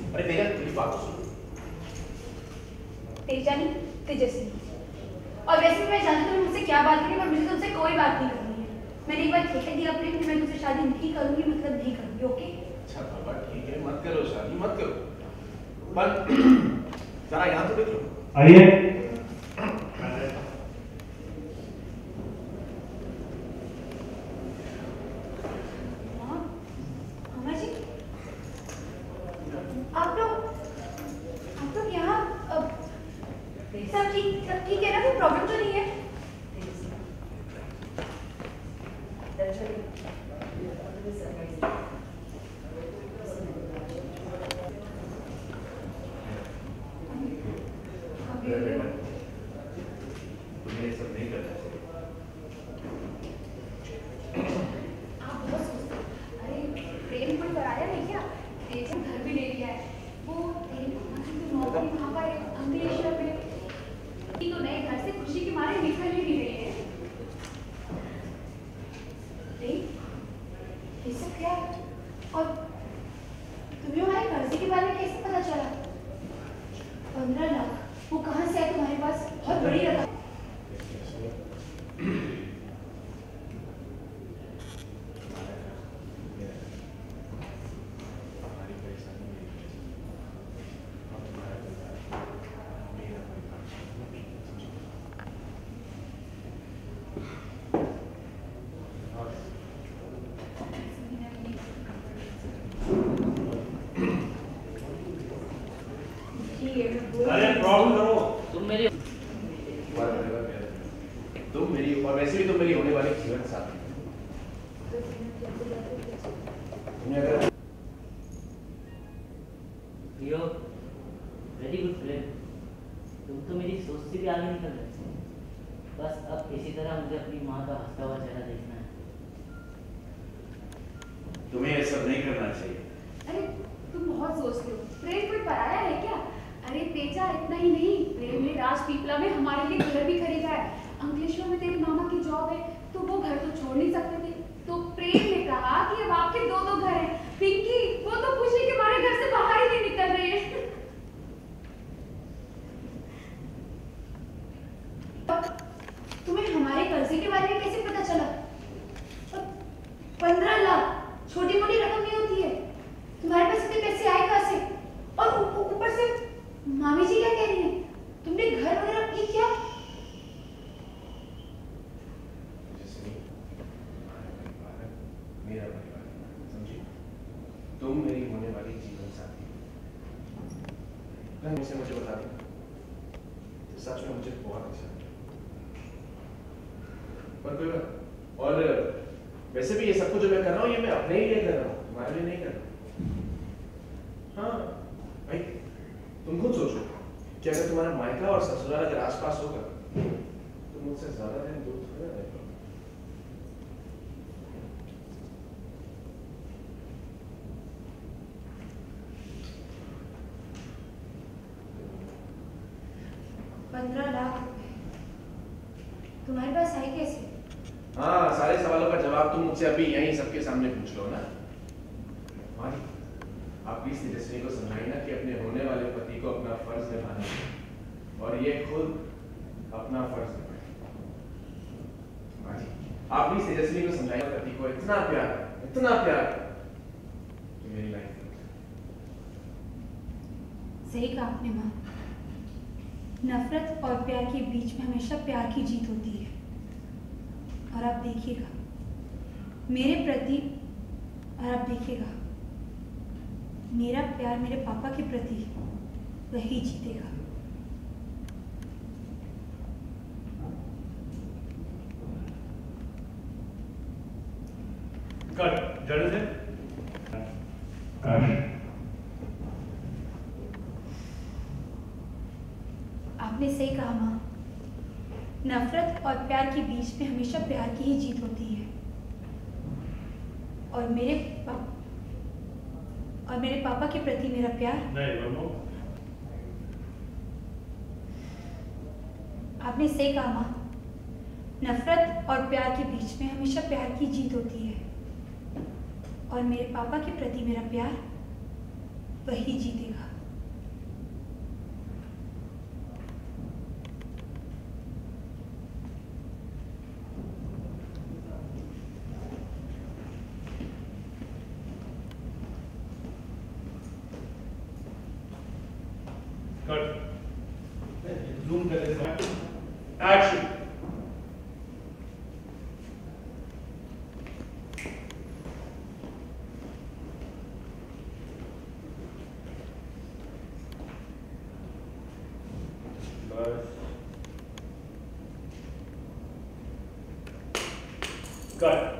अरे तेजा मेरी बात तो सुन। तेजा नहीं, तेजस्वी। और वैसे भी मैं जानती हूँ मुझसे क्या बात करनी है, पर मुझे तुमसे कोई बात नहीं करनी है। मैंने एक बार कह दिया अपने कि मैं तुमसे शादी नहीं करूंगी, मतलब नहीं करूंगी। ओके? अच्छा बाबा ठीक है, मत करो शादी, मत करो। पर जरा यहाँ तो देख लो। आइए। सब ठीक है ना? कोई प्रॉब्लम तो नहीं है? तुम्हें ये सब नहीं करना चाहिए। आप बहुत सोचते हो। अरे प्रेम कोई कराया है क्या? तेज घर भी ले लिया है। वो तेरी मामा की तो नौकरी वहाँ पर अंकलेश्वर में, तो नए घर से खुशी के मारे निकल ही नहीं रही है। ये सब क्या है? और तुम्हें हमारे कर्जे के बारे में कैसे पता चला? 15 लाख वो कहाँ से है तुम्हारे पास? बहुत बड़ी रकम। अरे प्रॉब्लम करो तुम मेरी और वैसे भी तुम मेरी होने वाली जीवन साथी। वेरी गुड फ्रेंड, तुम तो मेरी सोच से भी आगे निकल रहे। बस अब इसी तरह मुझे अपनी माँ का हंसता हुआ चेहरा देखना है। तुम्हें ये सब नहीं करना चाहिए। अरे तुम बहुत सोचते हो। प्रेम कोई पराया है क्या? अरे तेजा, इतना ही नहीं, प्रेम ने राजपीपला में हमारे लिए घर भी खरीदा है। अंकलेश्वर में तेरे मामा की जॉब है, तो वो घर तो छोड़ नहीं सकते थे। तो प्रेम ने कहा कि अब आपके दो घर हैं। पिंकी वो तो खुशी के मारे घर से बाहर ही नहीं निकल रही है। तुम्हें हमारे कर्जे के बारे में कैसे पता चला? 15 लाख छोटी मोटी रकम नहीं होती है। तुम्हारे पास इतने पैसे आए कहाँ से? और ऊपर से मामी जी क्या कह रही हैं? तुमने घर वगैरह की क्या? मेरा परिवार, समझी? तुम मेरी होने वाली जीवन साथी हो। मुझे बता दी तो सच में मुझे बहुत अच्छा लगा। पर कोई बात। और वैसे भी ये सब कुछ जो मैं कर रहा हूँ, ये मैं अपने ही लिए कर रहा हूँ, तुम्हारे लिए नहीं कर रहा। हाँ भाई, तुम खुद सोचो कि अगर तुम्हारा मायका और ससुराल अगर आसपास होगा तो मुझसे ज्यादा दिन दूर थोड़ा रहेगा। तुम्हारे पास है कैसे? हाँ, सारे सवालों का जवाब तुम मुझसे अभी यहीं सबके सामने पूछ लो ना। आप प्लीज तेजस्वी को समझाइए ना कि अपने होने वाले पति को अपना फर्ज निभाना है और ये खुद अपना फर्ज निभाए। आप प्लीज तेजस्वी को समझाइए पति को इतना प्यार कि मेरी लाइफ। सही कहा आपने माँ। नफरत और प्यार के बीच में हमेशा प्यार की जीत होती है। और आप देखिएगा मेरे प्रति, और आप देखिएगा मेरा प्यार मेरे पापा के प्रति वही जीतेगा। कट जल्दी से। आपने सही कहा माँ। नफरत और प्यार के बीच में हमेशा प्यार की ही जीत होती है। और मेरे पापा के प्रति मेरा प्यार। नहीं, आपने सही कहा माँ। नफरत और प्यार के बीच में हमेशा प्यार की जीत होती है। और मेरे पापा के प्रति मेरा प्यार वही जीतेगा। कट जूम कर देता हूं। एक्शन बस कट